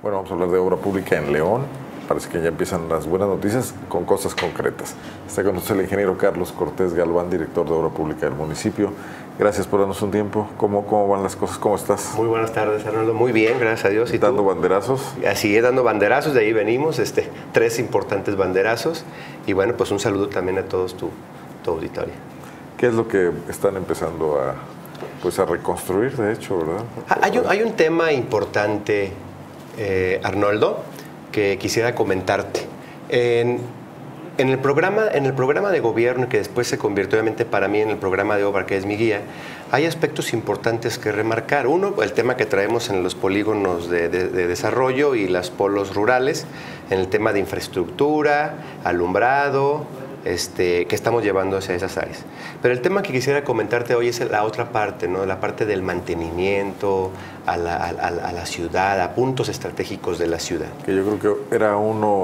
Bueno, vamos a hablar de obra pública en León. Parece que ya empiezan las buenas noticias con cosas concretas. Está con nosotros el ingeniero Carlos Cortés Galván, director de obra pública del municipio. Gracias por darnos un tiempo. ¿Cómo van las cosas? ¿Cómo estás? Muy buenas tardes, Arnoldo. Muy bien, gracias a Dios. ¿Y dando tú? Banderazos? Así es, dando banderazos. De ahí venimos, 3 importantes banderazos. Y bueno, pues un saludo también a todos tu auditorio. ¿Qué es lo que están empezando a reconstruir, de hecho, verdad? Hay un tema importante, Arnoldo, que quisiera comentarte. En el programa de gobierno, que después se convirtió obviamente para mí en el programa de obra, que es mi guía, hay aspectos importantes que remarcar. Uno, el tema que traemos en los polígonos de desarrollo y los polos rurales, en el tema de infraestructura, alumbrado, que estamos llevando hacia esas áreas. Pero el tema que quisiera comentarte hoy es la otra parte, ¿no? La parte del mantenimiento a la ciudad, a puntos estratégicos de la ciudad. Que yo creo que era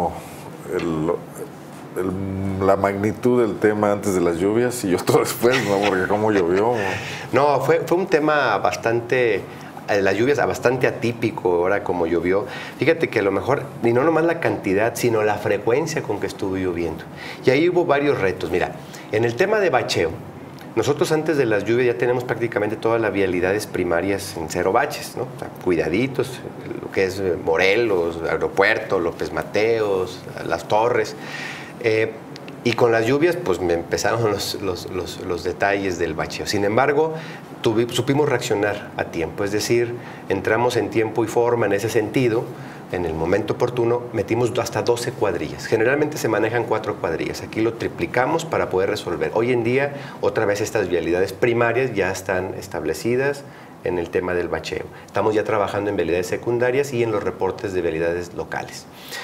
la magnitud del tema antes de las lluvias y otro después, ¿no? Porque cómo llovió. No, fue un tema bastante... las lluvias bastante atípico ahora como llovió. Fíjate que a lo mejor, y no nomás la cantidad, sino la frecuencia con que estuvo lloviendo. Y ahí hubo varios retos. Mira, en el tema de bacheo, nosotros antes de las lluvias ya tenemos prácticamente todas las vialidades primarias en 0 baches, ¿no? O sea, cuidaditos, lo que es Morelos, Aeropuerto, López Mateos, Las Torres. Y con las lluvias, pues me empezaron los detalles del bacheo. Sin embargo, supimos reaccionar a tiempo, es decir, entramos en tiempo y forma en ese sentido. En el momento oportuno metimos hasta 12 cuadrillas. Generalmente se manejan 4 cuadrillas. Aquí lo triplicamos para poder resolver. Hoy en día, otra vez estas vialidades primarias ya están establecidas en el tema del bacheo. Estamos ya trabajando en vialidades secundarias y en los reportes de vialidades locales.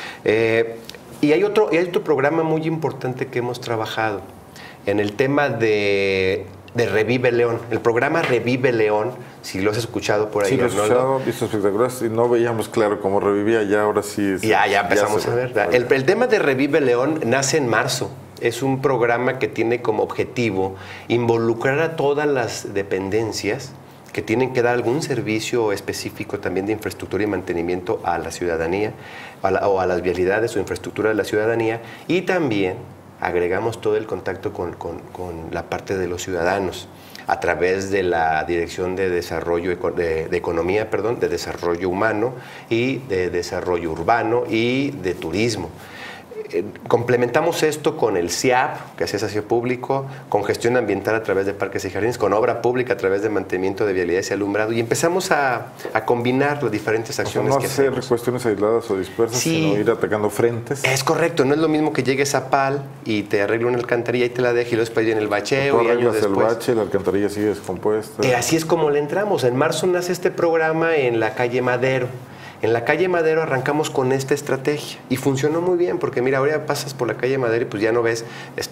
Y hay otro programa muy importante que hemos trabajado en el tema de Revive León. El programa Revive León, si lo has escuchado por ahí. Sí, lo he escuchado, visto espectaculares y no veíamos claro cómo revivía, ya ahora sí. Ya empezamos a ver. El tema de Revive León nace en marzo. Es un programa que tiene como objetivo involucrar a todas las dependencias que tienen que dar algún servicio específico también de infraestructura y mantenimiento a la ciudadanía, o a las vialidades o infraestructura de la ciudadanía, y también agregamos todo el contacto con la parte de los ciudadanos a través de la Dirección de Desarrollo de Economía, de Desarrollo Humano y de Desarrollo Urbano y de Turismo. Complementamos esto con el CIAP, que es Acceso Público, con gestión ambiental a través de parques y jardines, con obra pública a través de mantenimiento de vialidades y alumbrado, y empezamos a combinar las diferentes acciones que hacemos. No hacer cuestiones aisladas o dispersas, sí, sino ir atacando frentes. Es correcto, no es lo mismo que llegues a PAL y te arregle una alcantarilla y te la deje y luego después viene el bacheo y años después. El bache, la alcantarilla sigue descompuesta. Así es como le entramos. En marzo nace este programa en la calle Madero. En la calle Madero arrancamos con esta estrategia y funcionó muy bien porque mira, ahora pasas por la calle Madero y pues ya no ves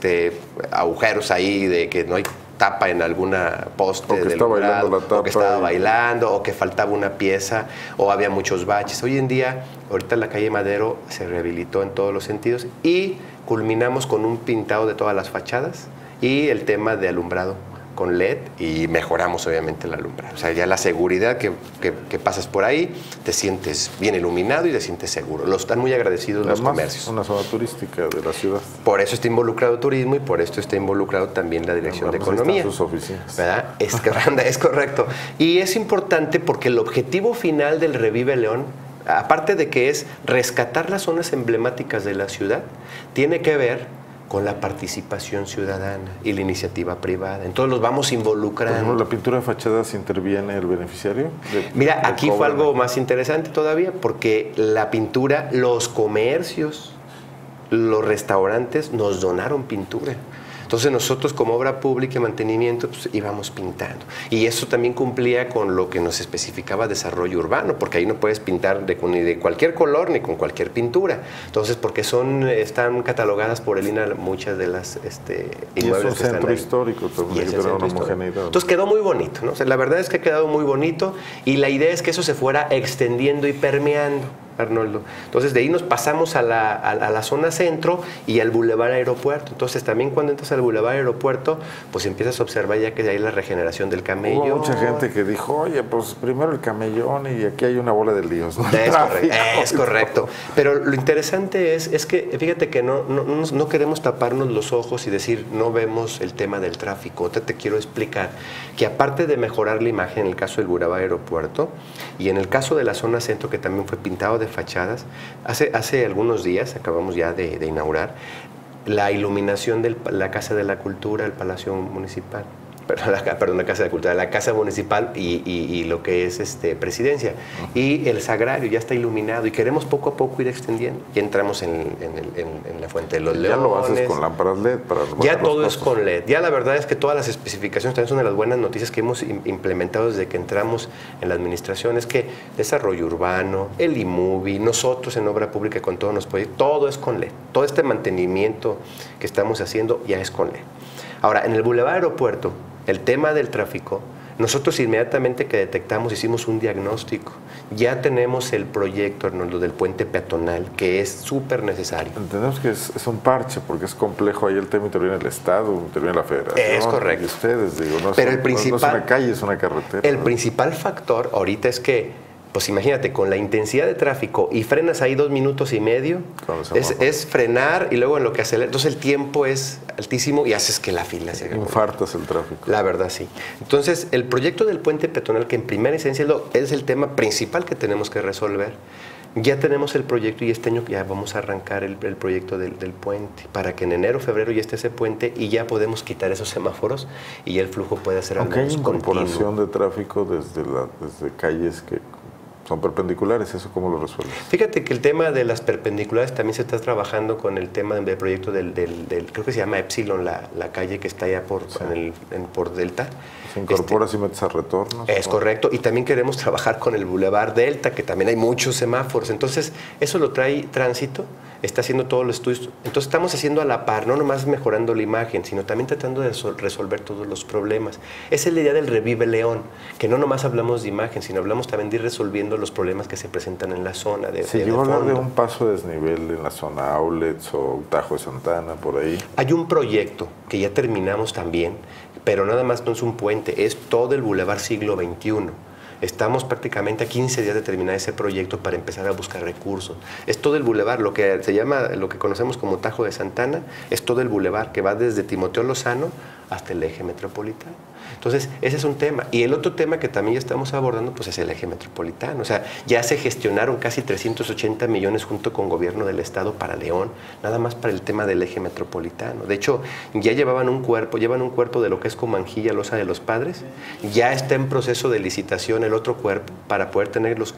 agujeros ahí de que no hay tapa en alguna poste del alumbrado, o que estaba bailando, o que faltaba una pieza, o había muchos baches. Hoy en día, ahorita la calle Madero se rehabilitó en todos los sentidos y culminamos con un pintado de todas las fachadas y el tema de alumbrado con LED, y mejoramos obviamente el alumbrado. O sea, ya la seguridad que pasas por ahí, te sientes bien iluminado y te sientes seguro. Están muy agradecidos los comercios. Es una zona turística de la ciudad. Por eso está involucrado turismo y por esto está involucrado también la Dirección de Economía. Sus oficinas. ¿Verdad? Es correcto. Y es importante porque el objetivo final del Revive León, aparte de que es rescatar las zonas emblemáticas de la ciudad, tiene que ver con la participación ciudadana y la iniciativa privada. Entonces los vamos involucrando. Por ejemplo, ¿la pintura de fachadas interviene el beneficiario? Mira, aquí fue algo más interesante todavía, porque la pintura, los comercios, los restaurantes nos donaron pintura. Entonces nosotros como obra pública y mantenimiento pues, íbamos pintando. Y eso también cumplía con lo que nos especificaba desarrollo urbano, porque ahí no puedes pintar ni de cualquier color ni con cualquier pintura. Entonces, porque están catalogadas por el INAH muchas de las inmuebles que están ahí. Y es un centro histórico, también hay que tener una homogeneidad. Entonces quedó muy bonito, ¿no? O sea, la verdad es que ha quedado muy bonito y la idea es que eso se fuera extendiendo y permeando. Arnoldo. Entonces de ahí nos pasamos a la zona centro y al Boulevard Aeropuerto. Entonces también cuando entras al Boulevard Aeropuerto, pues empiezas a observar ya que de ahí la regeneración del camellón. Hubo mucha gente que dijo, oye, pues primero el camellón y aquí hay una bola de líos, ¿no? Es correcto. Pero lo interesante es que, fíjate que no queremos taparnos los ojos y decir, no vemos el tema del tráfico. Te quiero explicar que aparte de mejorar la imagen en el caso del Boulevard Aeropuerto y en el caso de la zona centro, que también fue pintado de fachadas, hace algunos días, acabamos ya de inaugurar, la iluminación de la Casa de la Cultura, el Palacio Municipal. Perdón, la Casa de Cultura, la Casa Municipal y lo que es Presidencia. Y el Sagrario ya está iluminado y queremos poco a poco ir extendiendo. Ya entramos en la Fuente de los Leones. Ya lo haces con lámparas LED para ya todo es con LED. Ya la verdad es que todas las especificaciones también son de las buenas noticias que hemos implementado desde que entramos en la administración. Es que desarrollo urbano, el IMUBI, nosotros en obra pública con todos los proyectos, todo es con LED. Todo este mantenimiento que estamos haciendo ya es con LED. Ahora, en el Boulevard Aeropuerto, el tema del tráfico, nosotros inmediatamente que detectamos hicimos un diagnóstico. Ya tenemos el proyecto, Arnoldo, del puente peatonal, que es súper necesario. Entendemos que es un parche, porque es complejo. Ahí el tema interviene el Estado, interviene la Federación. Es correcto. Y ustedes, digo, pero el principal, no es una calle, es una carretera. El principal factor ahorita es que, pues imagínate, con la intensidad de tráfico y frenas ahí 2 minutos y medio, es frenar y luego en lo que acelera. Entonces el tiempo es altísimo y haces que la fila se haga. Infartas el tráfico. La verdad, sí. Entonces, el proyecto del puente peatonal, que en primera esencia es el tema principal que tenemos que resolver, ya tenemos el proyecto y este año ya vamos a arrancar el proyecto del puente para que en enero, febrero ya esté ese puente y ya podemos quitar esos semáforos y ya el flujo puede ser al menos continuo. Aunque hay incorporación de tráfico desde calles que son perpendiculares, ¿eso cómo lo resuelves? Fíjate que el tema de las perpendiculares también se está trabajando con el tema del proyecto del creo que se llama Epsilon, la calle que está allá por Delta. Se incorpora si metes a retornos. Es correcto, y también queremos trabajar con el Boulevard Delta, que también hay muchos semáforos. Entonces, eso lo trae Tránsito, está haciendo todos los estudios. Entonces, estamos haciendo a la par, no nomás mejorando la imagen, sino también tratando de resolver todos los problemas. Esa es la idea del Revive León, que no nomás hablamos de imagen, sino hablamos también de ir resolviendo los problemas que se presentan en la zona. Se llegó a hablar de un paso de desnivel en la zona Outlets o Tajo de Santana, por ahí. Hay un proyecto que ya terminamos también, pero nada más no es un puente, es todo el Boulevard Siglo XXI. Estamos prácticamente a 15 días de terminar ese proyecto para empezar a buscar recursos. Es todo el bulevar, lo que se llama, lo que conocemos como Tajo de Santana, es todo el bulevar que va desde Timoteo Lozano hasta el eje metropolitano. Entonces, ese es un tema. Y el otro tema que también ya estamos abordando, pues es el eje metropolitano. O sea, ya se gestionaron casi 380 millones junto con gobierno del Estado para León, nada más para el tema del eje metropolitano. De hecho, ya llevan un cuerpo de lo que es Comanjilla, Loza de los Padres. Ya está en proceso de licitación el otro cuerpo para poder tener los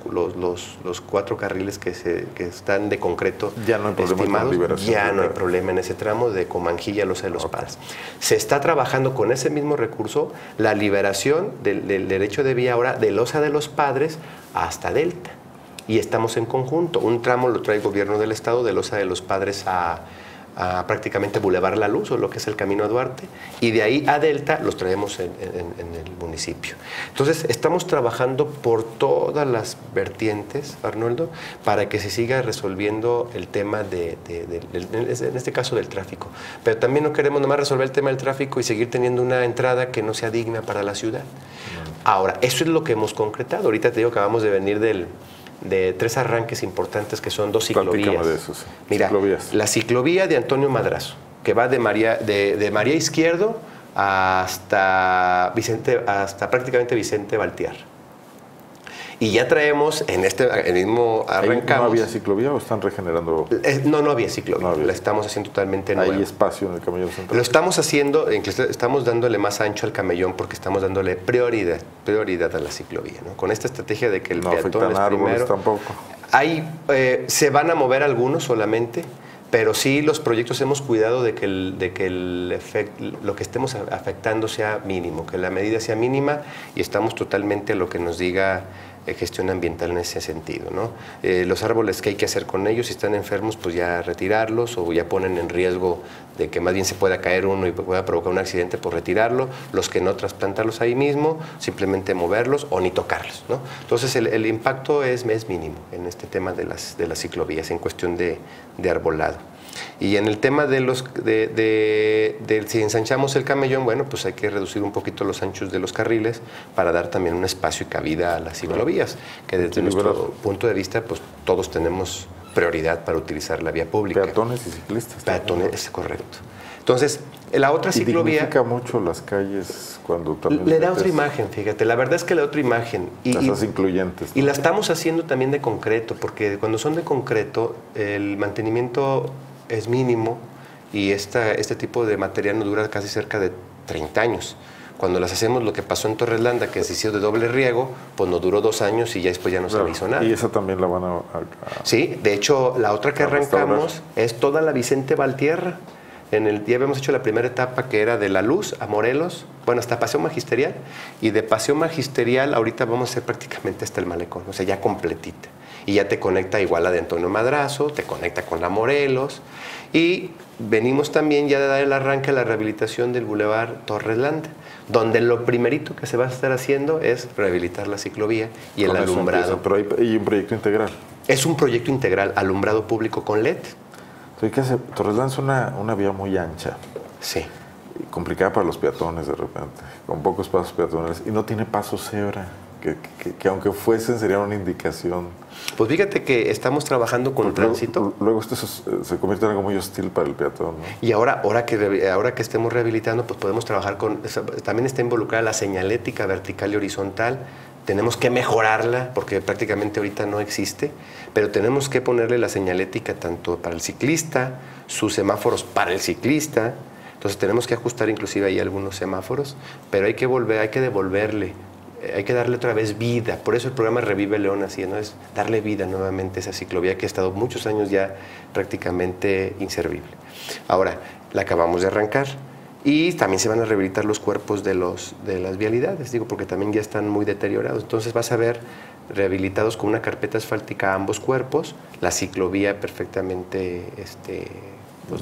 4 carriles que están de concreto ya no hay problema estimados. Con liberación, ya no hay problema en ese tramo de Comanjilla, Loza de los Padres. Se está trabajando con ese mismo recurso la liberación del derecho de vía ahora de Loza de los Padres hasta Delta. Y estamos en conjunto. Un tramo lo trae el gobierno del Estado de Loza de los Padres a prácticamente Boulevard La Luz, o lo que es el Camino a Duarte, y de ahí a Delta los traemos en el municipio. Entonces, estamos trabajando por todas las vertientes, Arnoldo, para que se siga resolviendo el tema en este caso del tráfico. Pero también no queremos nomás resolver el tema del tráfico y seguir teniendo una entrada que no sea digna para la ciudad. Ahora, eso es lo que hemos concretado. Ahorita te digo que acabamos de venir de 3 arranques importantes que son 2 ciclovías. De eso, sí. Mira, la ciclovía de Antonio Madrazo, que va de María Izquierdo hasta prácticamente Vicente Valtiar. Y ya traemos el mismo arrancamos. ¿No había ciclovía o están regenerando? No había ciclovía. La estamos haciendo totalmente nueva. ¿Hay espacio en el camellón central? Lo estamos haciendo, estamos dándole más ancho al camellón porque estamos dándole prioridad a la ciclovía, ¿no? Con esta estrategia de que el peatón es primero. Tampoco. Se van a mover algunos solamente, pero sí los proyectos hemos cuidado de que lo que estemos afectando sea mínimo, que la medida sea mínima, y estamos totalmente a lo que nos diga gestión ambiental en ese sentido, ¿no? Los árboles, ¿qué hay que hacer con ellos? Si están enfermos, pues ya retirarlos, o ya ponen en riesgo de que más bien se pueda caer uno y pueda provocar un accidente, pues retirarlo. Los que no, trasplantarlos ahí mismo, simplemente moverlos o ni tocarlos, ¿no? Entonces el impacto es mínimo en este tema de las ciclovías en cuestión de arbolado. Y en el tema de si ensanchamos el camellón, bueno, pues hay que reducir un poquito los anchos de los carriles para dar también un espacio y cabida a las ciclovías, que desde nuestro punto de vista, pues todos tenemos prioridad para utilizar la vía pública. Peatones y ciclistas. Peatones, es correcto. Entonces, la otra ciclovía... dignifica mucho las calles cuando también... Le da otra imagen, fíjate. La verdad es que le da otra imagen. Las incluyentes, ¿no? Y la estamos haciendo también de concreto, porque cuando son de concreto, el mantenimiento es mínimo y este tipo de material nos dura casi cerca de 30 años. Cuando las hacemos, lo que pasó en Torreslanda, que se hizo de doble riego, pues nos duró 2 años y ya después ya no se le hizo nada. ¿Y esa también la van a Sí, de hecho, la otra que arrancamos es toda la Vicente Valtierra. Ya habíamos hecho la primera etapa, que era de La Luz a Morelos, bueno, hasta Paseo Magisterial, y de Paseo Magisterial ahorita vamos a hacer prácticamente hasta el Malecón, o sea, ya completita. Y ya te conecta igual a de Antonio Madrazo, te conecta con la Morelos, y venimos también ya de dar el arranque a la rehabilitación del Boulevard Torreslanda, donde lo primerito que se va a estar haciendo es rehabilitar la ciclovía y el alumbrado. Pero hay un proyecto integral. Es un proyecto integral, alumbrado público con LED. ¿Qué hace? Torreslanda es una vía muy ancha. Sí. Complicada para los peatones de repente, con pocos pasos peatonales, y no tiene paso cebra, que aunque fuesen sería una indicación. Pues fíjate que estamos trabajando con tránsito. Luego esto se convierte en algo muy hostil para el peatón, ¿no? Y ahora que estemos rehabilitando, pues podemos trabajar con... También está involucrada la señalética vertical y horizontal. Tenemos que mejorarla porque prácticamente ahorita no existe, pero tenemos que ponerle la señalética tanto para el ciclista, sus semáforos para el ciclista. Entonces tenemos que ajustar inclusive ahí algunos semáforos, pero hay que devolverle, hay que darle otra vez vida. Por eso el programa Revive León así, ¿no? Es darle vida nuevamente a esa ciclovía que ha estado muchos años ya prácticamente inservible. Ahora, la acabamos de arrancar. Y también se van a rehabilitar los cuerpos de las vialidades, digo, porque también ya están muy deteriorados. Entonces vas a ver rehabilitados con una carpeta asfáltica ambos cuerpos, la ciclovía perfectamente pues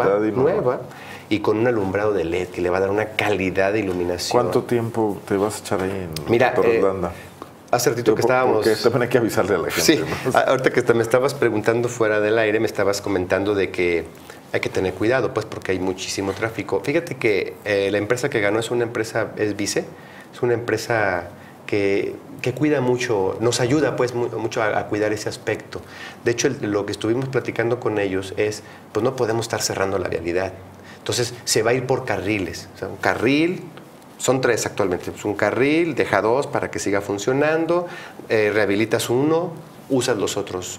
nueva y con un alumbrado de LED que le va a dar una calidad de iluminación. ¿Cuánto tiempo te vas a echar ahí en Torreslanda? Hace ratito que estábamos... Porque también hay que avisarle a la gente. Sí, ¿no? Ahorita que me estabas preguntando fuera del aire, me estabas comentando de que hay que tener cuidado, pues, porque hay muchísimo tráfico. Fíjate que la empresa que ganó es Vice, es una empresa que cuida mucho, nos ayuda pues mucho a cuidar ese aspecto. De hecho, lo que estuvimos platicando con ellos es, pues no podemos estar cerrando la vialidad. Entonces, se va a ir por carriles. O sea, un carril, son 3 actualmente. Pues un carril, deja 2 para que siga funcionando, rehabilitas uno, usas los otros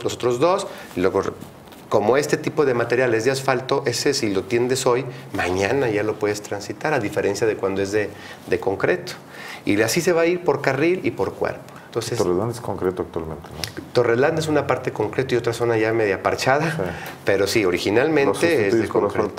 2, y luego... Como este tipo de materiales de asfalto, ese si lo tiendes hoy, mañana ya lo puedes transitar, a diferencia de cuando es de concreto. Y así se va a ir por carril y por cuerpo. Entonces, Torreslanda es concreto actualmente, ¿no? Torreslanda es una parte concreto y otra zona ya media parchada, sí. Pero sí, originalmente es de concreto.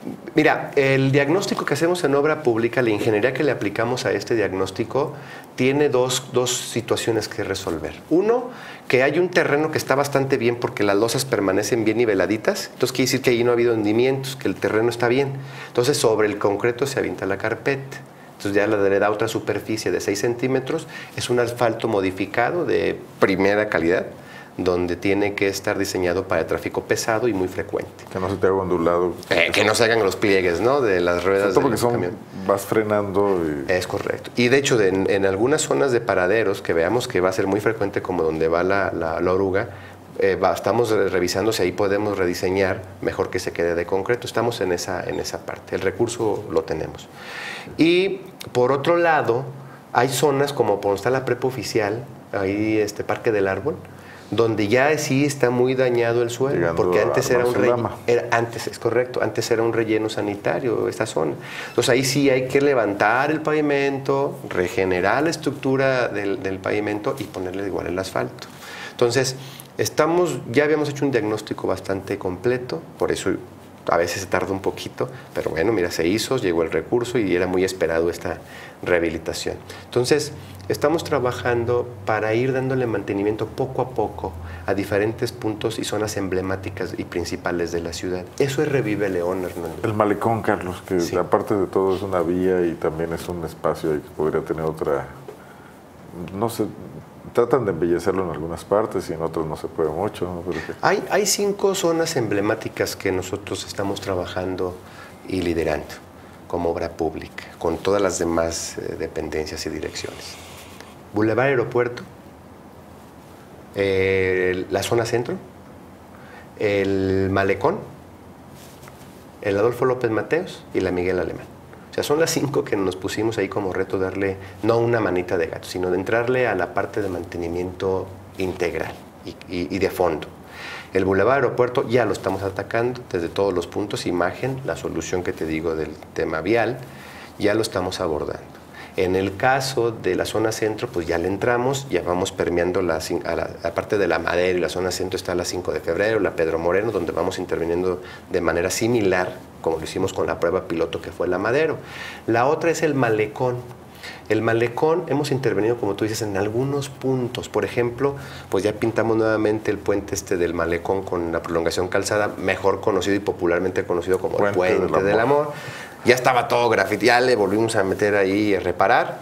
Mira, el diagnóstico que hacemos en obra pública, la ingeniería que le aplicamos a este diagnóstico, tiene dos situaciones que resolver. Uno, que hay un terreno que está bastante bien porque las losas permanecen bien niveladitas, entonces quiere decir que ahí no ha habido hundimientos, que el terreno está bien. Entonces sobre el concreto se avienta la carpeta. Entonces ya le da otra superficie de 6 centímetros, es un asfalto modificado de primera calidad, donde tiene que estar diseñado para el tráfico pesado y muy frecuente. Que no se te haga ondulado. Que no se hagan los pliegues, ¿no? De las ruedas del camión. Vas frenando. Es correcto. Y de hecho, en algunas zonas de paraderos, que veamos que va a ser muy frecuente, como donde va la oruga, estamos revisando si ahí podemos rediseñar mejor que se quede de concreto. Estamos en esa parte. El recurso lo tenemos. Y por otro lado, hay zonas como donde está la prepa oficial, ahí Parque del Árbol, donde ya sí está muy dañado el suelo, llegando porque antes era un relleno. Es correcto, antes era un relleno sanitario esta zona. Entonces ahí sí hay que levantar el pavimento, regenerar la estructura del pavimento y ponerle igual el asfalto. Entonces, ya habíamos hecho un diagnóstico bastante completo, por eso a veces se tarda un poquito, pero bueno, mira, se hizo, llegó el recurso y era muy esperado esta rehabilitación. Entonces, estamos trabajando para ir dándole mantenimiento poco a poco a diferentes puntos y zonas emblemáticas y principales de la ciudad. Eso es Revive León, Hernando. El malecón, Carlos, que sí, aparte de todo es una vía y también es un espacio que podría tener otra, no sé, tratan de embellecerlo en algunas partes y en otras no se puede mucho, ¿no? Hay 5 zonas emblemáticas que nosotros estamos trabajando y liderando como obra pública, con todas las demás dependencias y direcciones. Boulevard Aeropuerto, la zona centro, el Malecón, el Adolfo López Mateos y la Miguel Alemán. O sea, son las 5 que nos pusimos ahí como reto darle, no una manita de gato, sino de entrarle a la parte de mantenimiento integral y de fondo. El Boulevard Aeropuerto ya lo estamos atacando desde todos los puntos, imagen, la solución que te digo del tema vial, ya lo estamos abordando. En el caso de la zona centro, pues ya le entramos, ya vamos permeando la parte de la Madero y la zona centro está la 5 de febrero, la Pedro Moreno, donde vamos interviniendo de manera similar, como lo hicimos con la prueba piloto que fue la Madero. La otra es el Malecón. El Malecón hemos intervenido, como tú dices, en algunos puntos. Por ejemplo, pues ya pintamos nuevamente el puente del Malecón con la prolongación calzada, mejor conocido y popularmente conocido como el Puente del Amor. Ya estaba todo grafiteado, ya le volvimos a meter ahí a reparar.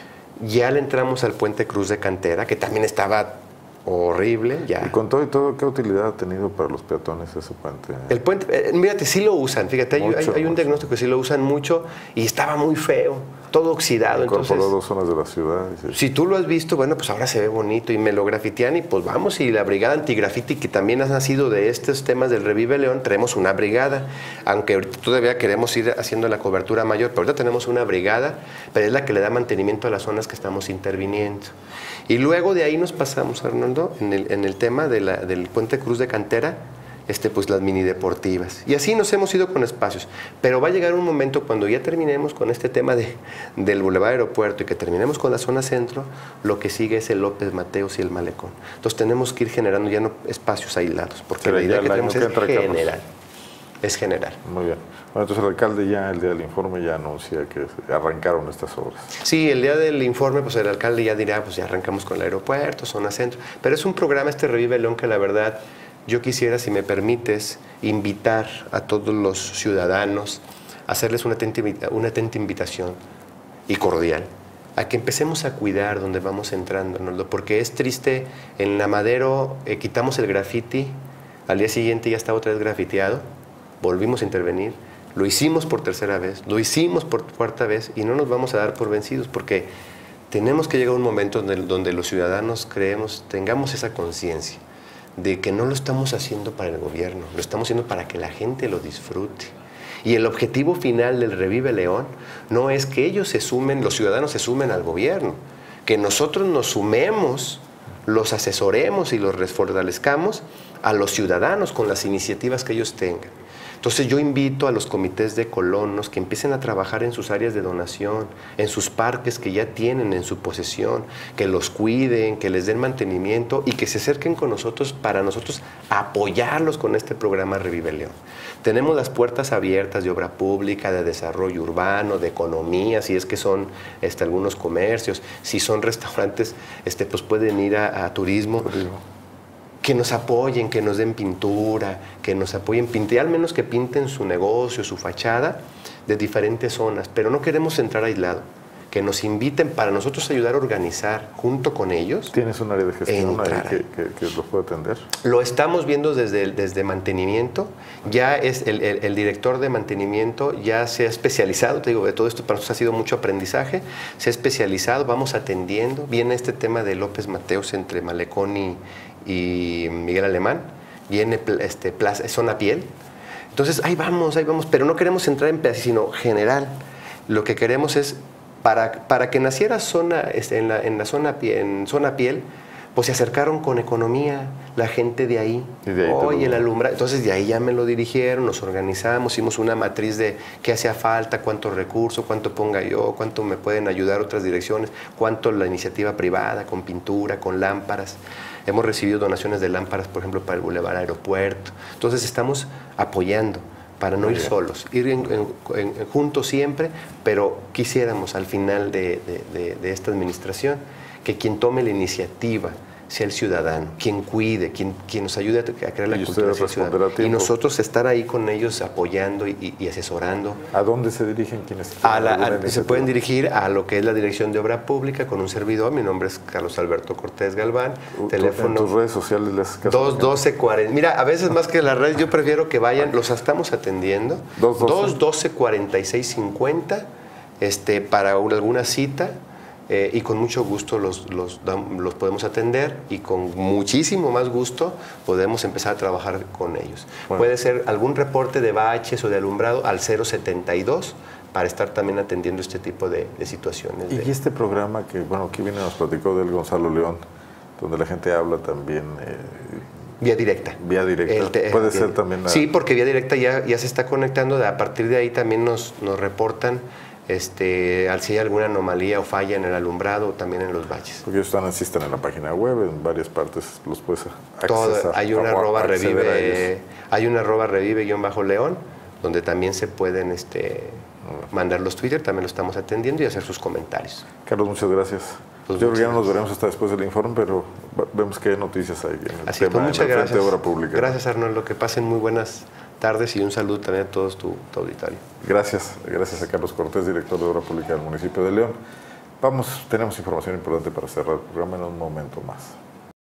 Ya le entramos al Puente Cruz de Cantera, que también estaba horrible. Ya. Y con todo y todo, ¿qué utilidad ha tenido para los peatones ese puente? El puente, fíjate, sí lo usan, fíjate, hay un diagnóstico que sí lo usan mucho y estaba muy feo, todo oxidado. Incorporó entonces 2 zonas de la ciudad. Sí. Si tú lo has visto, bueno, pues ahora se ve bonito y me lo grafitean y pues vamos, y la brigada antigrafiti, que también ha nacido de estos temas del Revive León, traemos una brigada, aunque ahorita todavía queremos ir haciendo la cobertura mayor, pero ahorita tenemos una brigada, pero es la que le da mantenimiento a las zonas que estamos interviniendo. Y luego de ahí nos pasamos, Arnoldo, en el tema del Puente Cruz de Cantera, pues las mini deportivas. Y así nos hemos ido con espacios. Pero va a llegar un momento cuando ya terminemos con este tema del Boulevard Aeropuerto y que terminemos con la zona centro, lo que sigue es el López Mateos y el Malecón. Entonces tenemos que ir generando ya no espacios aislados, porque la idea que tenemos es general. Es general. Muy bien. Bueno, entonces el alcalde ya el día del informe ya anuncia que arrancaron estas obras. Sí, el día del informe, pues el alcalde ya dirá, pues ya arrancamos con el aeropuerto, zona centro. Pero es un programa, Revive León, que la verdad yo quisiera, si me permites, invitar a todos los ciudadanos, hacerles una atenta invitación y cordial, a que empecemos a cuidar donde vamos entrando, ¿no? Porque es triste, en la Madero quitamos el grafiti, al día siguiente ya estaba otra vez grafiteado, volvimos a intervenir, lo hicimos por tercera vez, lo hicimos por cuarta vez y no nos vamos a dar por vencidos, porque tenemos que llegar a un momento donde los ciudadanos tengamos esa conciencia de que no lo estamos haciendo para el gobierno, lo estamos haciendo para que la gente lo disfrute. Y el objetivo final del Revive León no es que ellos los ciudadanos se sumen al gobierno, que nosotros nos sumemos, los asesoremos y los fortalezcamos a los ciudadanos con las iniciativas que ellos tengan. Entonces yo invito a los comités de colonos que empiecen a trabajar en sus áreas de donación, en sus parques que ya tienen en su posesión, que los cuiden, que les den mantenimiento y que se acerquen con nosotros para nosotros apoyarlos con este programa Revive León. Tenemos las puertas abiertas de obra pública, de desarrollo urbano, de economía, si es que son algunos comercios, si son restaurantes, pues pueden ir a turismo. Que nos apoyen, que nos den pintura, que nos apoyen, al menos que pinten su negocio, su fachada de diferentes zonas, pero no queremos entrar aislado, que nos inviten para nosotros ayudar a organizar junto con ellos. ¿Tienes un área de gestión ahí que lo puede atender? Lo estamos viendo desde mantenimiento, ya es el director de mantenimiento ya se ha especializado, te digo, de todo esto para nosotros ha sido mucho aprendizaje, se ha especializado, vamos atendiendo, viene este tema de López Mateos entre Malecón y Miguel Alemán, viene zona piel. Entonces ahí vamos, pero no queremos entrar en pedazos, sino general. Lo que queremos es, para que naciera en zona piel, pues se acercaron con economía, la gente de ahí, oye, el alumbrado. Entonces de ahí ya me lo dirigieron, nos organizamos, hicimos una matriz de qué hacía falta, cuántos recursos, cuánto ponga yo, cuánto me pueden ayudar otras direcciones, cuánto la iniciativa privada, con pintura, con lámparas. Hemos recibido donaciones de lámparas, por ejemplo, para el Boulevard Aeropuerto. Entonces estamos apoyando, para no ir solos, ir juntos siempre, pero quisiéramos al final de esta administración que quien tome la iniciativa sea el ciudadano, quien cuide, quien nos ayude a crear la cultura ciudadana. Y nosotros estar ahí con ellos apoyando y asesorando. ¿A dónde se dirigen quienes? Se pueden dirigir a lo que es la Dirección de Obra Pública con un servidor. Mi nombre es Carlos Alberto Cortés Galván. Teléfono. ¿En tus redes sociales les 212-40. Mira, a veces más que las redes, yo prefiero que vayan, los estamos atendiendo. 212-4650 para alguna cita. Y con mucho gusto los podemos atender y con muchísimo más gusto podemos empezar a trabajar con ellos. Bueno. Puede ser algún reporte de baches o de alumbrado al 072 para estar también atendiendo este tipo de situaciones. Y este programa que, bueno, aquí viene, nos platicó del Gonzalo León, donde la gente habla también... Vía directa. Vía directa. Puede ser también... Sí, porque vía directa ya se está conectando, a partir de ahí también nos reportan si hay alguna anomalía o falla en el alumbrado o también en los baches. Porque ellos existen en la página web, en varias partes los puedes accesar. Hay una @revive_león, donde también se pueden mandar los Twitter, también lo estamos atendiendo y hacer sus comentarios. Carlos, muchas gracias. Pues yo creo que ya no nos veremos hasta después del informe, pero vemos qué noticias hay en el tema muchas gracias. De Obra Pública. Gracias, Arnoldo. Que pasen muy buenas tardes y un saludo también a todos tu auditorio. Gracias a Carlos Cortés, director de Obra Pública del municipio de León. Tenemos información importante para cerrar el programa en un momento más.